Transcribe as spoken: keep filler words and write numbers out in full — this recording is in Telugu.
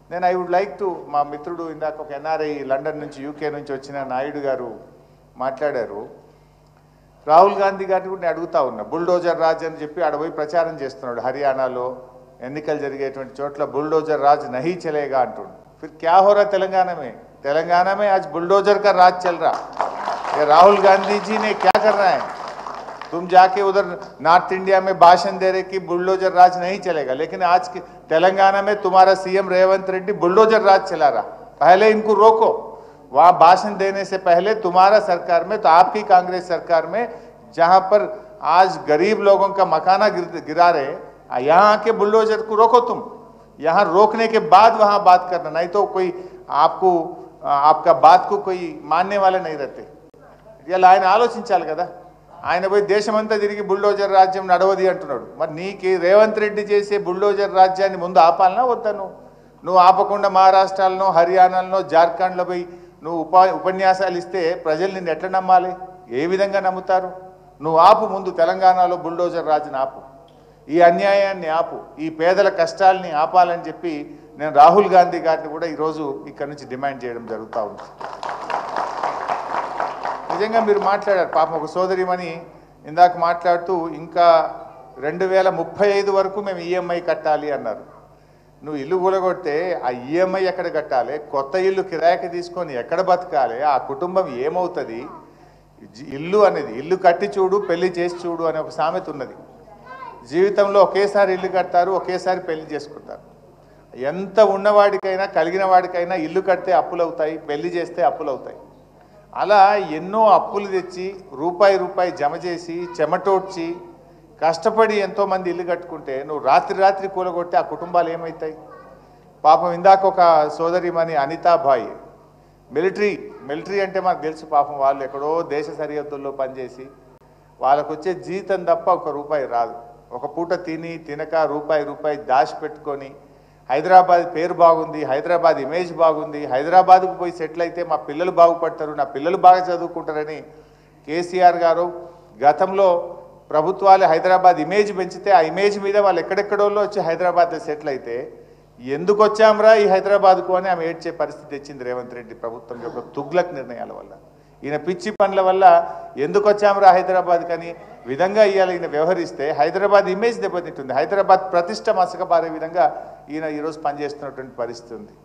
నేను ఐ వుడ్ లైక్ టు మా మిత్రుడు ఇందాక ఒక ఎన్ఆర్ఐ లండన్ నుంచి యూకే నుంచి వచ్చిన నాయుడు గారు మాట్లాడారు. రాహుల్ గాంధీ గారిని కూడా నేను అడుగుతా ఉన్నా. బుల్డోజర్ రాజ్ అని చెప్పి ఆడ పోయి ప్రచారం చేస్తున్నాడు. హర్యానాలో ఎన్నికలు జరిగేటువంటి చోట్ల బుల్డోజర్ రాజ్ నహీ చలేగా అంటుండు. फिर क्या हो रहा तेलंगाना में? तेलंगाना में आज बुलडोजर का राज चल रहा. ये राहुल गांधी जी ने क्या करना है? तुम जाके उधर नॉर्थ इंडिया में भाषण दे रहे कि बुलडोजर राज नहीं चलेगा, लेकिन आज के तेलंगाना में तुम्हारा सीएम रेवंत रेड्डी बुलडोजर राज चला रहा. पहले इनको रोको. वहां भाषण देने से पहले तुम्हारा सरकार में, तो आपकी कांग्रेस सरकार में, जहां पर आज गरीब लोगों का मकाना गिरा रहे, यहाँ आके बुलडोजर को रोको. तुम यहाँ रोकने के बाद वहां बात करना, नहीं तो कोई आपको आपका बात को कोई मानने वाले नहीं रहते. ఇలా ఆయన ఆలోచించాలి కదా. ఆయన పోయి దేశమంతా తిరిగి బుల్డోజర్ రాజ్యం నడవది అంటున్నాడు. మరి నీకు రేవంత్ రెడ్డి చేసే బుల్డోజర్ రాజ్యాన్ని ముందు ఆపాలనా వద్దా? నువ్వు నువ్వు ఆపకుండా మహారాష్ట్రలో, హర్యానాలో, జార్ఖండ్లో పోయి నువ్వు ఉప ఉపన్యాసాలు ఇస్తే ప్రజలు నిన్ను ఎట్లా నమ్మాలి? ఏ విధంగా నమ్ముతారు? నువ్వు ఆపు ముందు. తెలంగాణలో బుల్డోజర్ రాజుని ఆపు. ఈ అన్యాయాన్ని ఆపు. ఈ పేదల కష్టాలని ఆపాలని చెప్పి నేను రాహుల్ గాంధీ గారిని కూడా ఈరోజు ఇక్కడ నుంచి డిమాండ్ చేయడం జరుగుతూ ఉంది. నిజంగా మీరు మాట్లాడారు. పాపం ఒక సోదరిమణి ఇందాక మాట్లాడుతూ ఇంకా రెండు వేల ముప్పై ఐదు వరకు మేము ఈఎంఐ కట్టాలి అన్నారు. నువ్వు ఇల్లు కూలగొడితే ఆ ఈఎంఐ ఎక్కడ కట్టాలి? కొత్త ఇల్లు కిరాయికి తీసుకొని ఎక్కడ బతకాలి? ఆ కుటుంబం ఏమవుతుంది? ఇల్లు అనేది ఇల్లు కట్టి చూడు, పెళ్లి చేసి చూడు అనే ఒక సామెత ఉన్నది. జీవితంలో ఒకేసారి ఇల్లు కడతారు, ఒకేసారి పెళ్లి చేసుకుంటారు. ఎంత ఉన్నవాడికైనా, కలిగిన వాడికైనా ఇల్లు కడితే అప్పులు అవుతాయి, పెళ్లి చేస్తే అప్పులు అవుతాయి. అలా ఎన్నో అప్పులు తెచ్చి రూపాయి రూపాయి జమ చేసి చెమటోడ్చి కష్టపడి ఎంతోమంది ఇల్లు కట్టుకుంటే నువ్వు రాత్రి రాత్రి కూలగొట్టి ఆ కుటుంబాలు ఏమవుతాయి? పాపం ఇందాక ఒక సోదరిమణి అనితాబాయి మిలిటరీ మిలిటరీ అంటే మనకు తెలుసు. పాపం వాళ్ళు ఎక్కడో దేశ సరిహద్దుల్లో పనిచేసి వాళ్ళకు వచ్చే జీతం తప్ప ఒక రూపాయి రాదు. ఒక పూట తిని తినక రూపాయి రూపాయి దాచి పెట్టుకొని హైదరాబాద్ పేరు బాగుంది, హైదరాబాద్ ఇమేజ్ బాగుంది, హైదరాబాద్కు పోయి సెటిల్ అయితే మా పిల్లలు బాగుపడతారు, నా పిల్లలు బాగా చదువుకుంటారని కేసీఆర్ గారు గతంలో ప్రభుత్వాలు హైదరాబాద్ ఇమేజ్ పెంచితే ఆ ఇమేజ్ మీద వాళ్ళు ఎక్కడెక్కడోళ్ళు వచ్చి హైదరాబాద్లో సెటిల్ అయితే ఎందుకు వచ్చాంరా ఈ హైదరాబాద్కు అని ఆమె ఏడ్చే పరిస్థితి తెచ్చింది రేవంత్ రెడ్డి ప్రభుత్వం యొక్క తుగ్లక్ నిర్ణయాల వల్ల. ఈయన పిచ్చి పనుల వల్ల ఎందుకు వచ్చాంరా హైదరాబాద్ కని విధంగా ఇవాళ ఈయన వ్యవహరిస్తే హైదరాబాద్ ఇమేజ్ దెబ్బతింటుంది. హైదరాబాద్ ప్రతిష్ట మసకబారే విధంగా ఈయన ఈరోజు పనిచేస్తున్నటువంటి పరిస్థితి ఉంది.